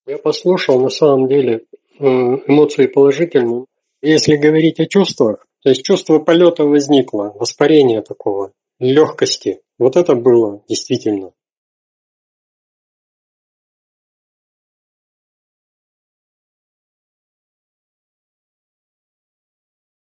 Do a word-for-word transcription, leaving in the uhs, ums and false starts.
Я послушал, на самом деле, эмоции положительные. Если говорить о чувствах, то есть чувство полета возникло, воспарения такого, легкости. Вот это было действительно.